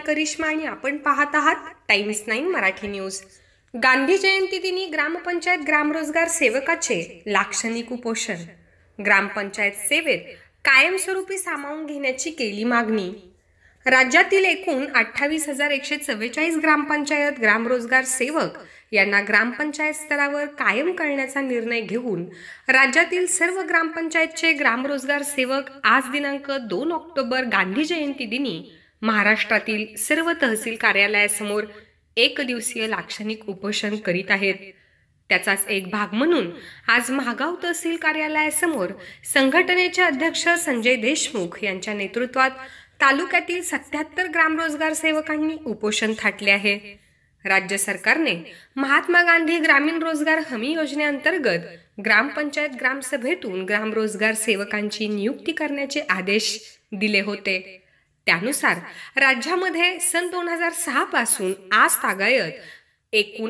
करिश्मा आणि आपण पाहत आहात टाइम्स 9 मराठी न्यूज। गांधी जयंती दिनी ग्रामपंचायत ग्रामरोजगार सेवकाचे लाक्षणिक उपोषण। ग्रामपंचायत सेवेत कायमस्वरूपी सामावून घेण्याची केली मागणी। राज्यातील एकूण 28,144 ग्रामपंचायत ग्रामरोजगार सेवक यांना ग्रामपंचायत स्तरावर कायम करण्याचा निर्णय घेऊन राज्यातील सर्व ग्रामपंचायतचे ग्रामरोजगार सेवक आज दिनांक 2 ऑक्टोबर गांधी जयंती दिनी महाराष्ट्रातील सर्व तहसील कार्यालयासमोर एक दिवसीय लाक्षणिक उपोषण करीत आहेत। त्याचाच एक भाग म्हणून आज महागाव तहसील कार्यालयासमोर संघटनेचे अध्यक्ष संजय देशमुख यांच्या नेतृत्वात तालुक्यातील 77 ग्रामरोजगार सेवकांनी उपोषण थाटले आहे। राज्य सरकारने महात्मा गांधी ग्रामीण रोजगार हमी योजनेअंतर्गत ग्रामपंचायत ग्रामसभेतून ग्रामरोजगार सेवकांची नियुक्ती करण्याचे आदेश दिले होते। त्यानुसार राज्यामध्ये सन 2006 पासून आज तागायत एकूण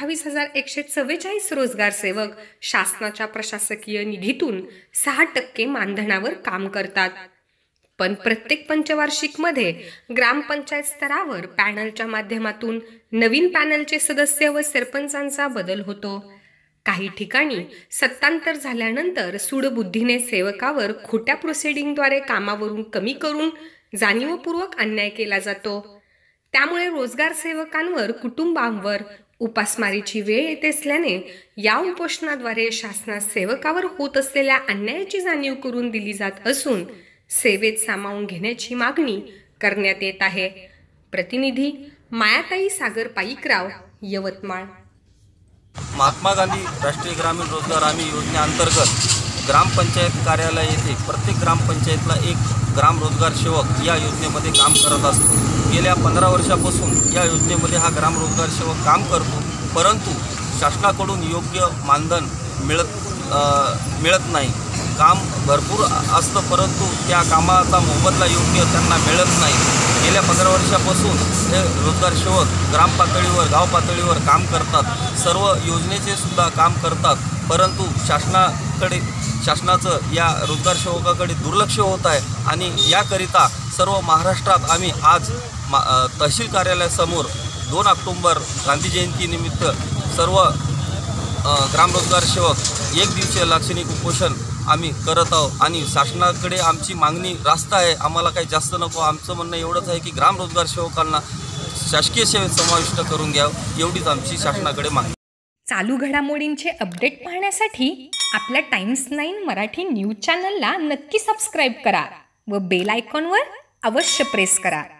28,144 रोजगार सेवक शासनाच्या प्रशासकीय निधीतून 6% मानधनावर काम करतात। पण प्रत्येक पंचवार्षिक मध्ये ग्रामपंचायत स्तरावर पॅनलच्या माध्यमातून नवीन पॅनलचे सदस्य व सरपंचांचा बदल होतो। काही ठिकाणी सत्तांतर झाल्यानंतर सूडबुद्धीने सेवकावर खोट्या प्रोसिडिंगद्वारे कामावरून कमी करून जाणीवपूर्वक अन्याय केला जातो। त्यामुळे रोजगार सेवकांवर कुटुंबांवर उपासमारीची वेळ येत असल्याने या उपोषणाद्वारे शासनास सेवकावर होत असलेल्या अन्यायाची जाणीव करून दिली जात असून सेवेत सामावून घेण्याची मागणी करण्यात येत आहे। प्रतिनिधी मायाताई सागर पाईकराव, यवतमाळ। महात्मा गांधी राष्ट्रीय ग्रामीण रोजगार हमी योजनेअंतर्गत ग्रामपंचायत कार्यालय येथे प्रत्येक ग्रामपंचायतला एक ग्राम रोजगार सेवक या योजनेमध्ये काम करत असतो। गेल्या 15 वर्षापासून या योजनेमध्ये हा ग्राम रोजगार सेवक काम करतो, परंतु शासनाकडून योग्य मानधन मिळत नाही। काम भरपूर असतं परंतु त्या कामाचा मोबदला योग्य त्यांना मिळत नाही। गेल्या 15 वर्षापासून हे रोजगार सेवक ग्राम पातळीवर गाव पातळीवर काम करतात, सर्व योजनेचे सुद्धा काम करतात, परंतु शासनाचं या रोजगार सेवकाकडे दुर्लक्ष होत आहे। आणि याकरिता सर्व महाराष्ट्रात आम्ही आज तहसील कार्यालयासमोर 2 ऑक्टोबर गांधी जयंतीनिमित्त सर्व ग्रामरोजगार सेवक एक दिवसीय लाक्षणिक उपोषण आम्ही करत आहोत। आणि शासनाकडे आमची मागणी रास्त आहे, आम्हाला काही जास्त नको। आमचं म्हणणं एवढंच आहे की ग्राम रोजगार सेवकांना शासकीय सेवेत समाविष्ट करून घ्यावं, एवढीच आमची शासनाकडे मागणी। चालू घडामोडींचे अपडेट पाहण्यासाठी आपल्या टाइम्स 9 मराठी न्यूज चॅनलला नक्की सबस्क्राईब करा व बेल आयकॉनवर अवश्य प्रेस करा।